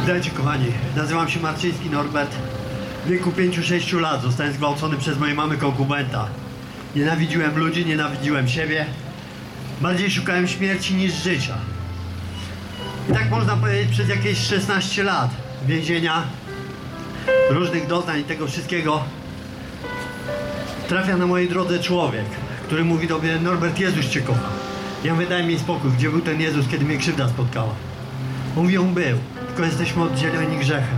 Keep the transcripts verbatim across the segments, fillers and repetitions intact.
Witajcie kochani, nazywam się Marczyński Norbert. W wieku pięciu sześciu lat zostałem zgwałcony przez mojej mamy konkubenta. Nienawidziłem ludzi, nienawidziłem siebie. Bardziej szukałem śmierci niż życia. I tak można powiedzieć przez jakieś szesnaście lat więzienia, różnych doznań i tego wszystkiego trafia na mojej drodze człowiek, który mówi do mnie: Norbert, Jezus Cię kocha. Ja mówię: daj mi spokój, gdzie był ten Jezus, kiedy mnie krzywda spotkała? On mówi: on był, tylko jesteśmy oddzieleni grzechem.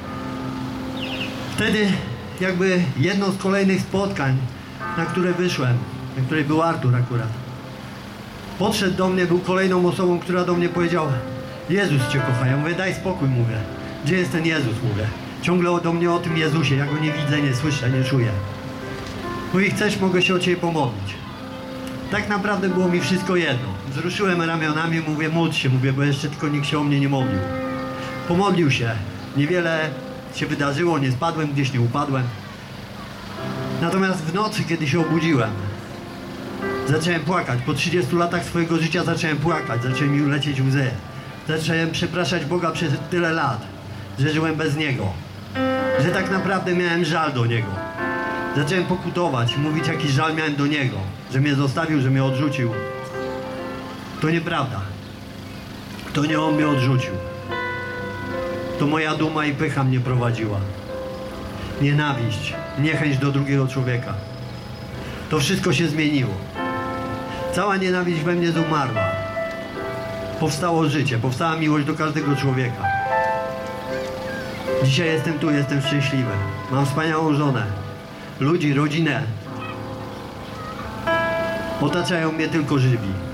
Wtedy jakby jedno z kolejnych spotkań, na które wyszłem, na której był Artur akurat, podszedł do mnie, był kolejną osobą, która do mnie powiedziała: Jezus Cię kocha. Ja mówię: daj spokój, mówię. Gdzie jest ten Jezus, mówię. Ciągle do mnie o tym Jezusie, ja Go nie widzę, nie słyszę, nie czuję. Mówi: chcesz, mogę się o Ciebie pomodlić. Tak naprawdę było mi wszystko jedno. Wzruszyłem ramionami, mówię: módl się, mówię, bo jeszcze tylko nikt się o mnie nie modlił. Pomodlił się. Niewiele się wydarzyło, nie spadłem, gdzieś nie upadłem. Natomiast w nocy, kiedy się obudziłem, zacząłem płakać. Po trzydziestu latach swojego życia zacząłem płakać, zaczęły mi lecieć łzy. Zacząłem przepraszać Boga przez tyle lat, że żyłem bez Niego. Że tak naprawdę miałem żal do Niego. Zacząłem pokutować, mówić, jaki żal miałem do Niego. Że mnie zostawił, że mnie odrzucił. To nieprawda. To nie On mnie odrzucił. To moja duma i pycha mnie prowadziła. Nienawiść, niechęć do drugiego człowieka. To wszystko się zmieniło. Cała nienawiść we mnie zumarła. Powstało życie, powstała miłość do każdego człowieka. Dzisiaj jestem tu, jestem szczęśliwy. Mam wspaniałą żonę, ludzi, rodzinę. Otaczają mnie tylko żywi.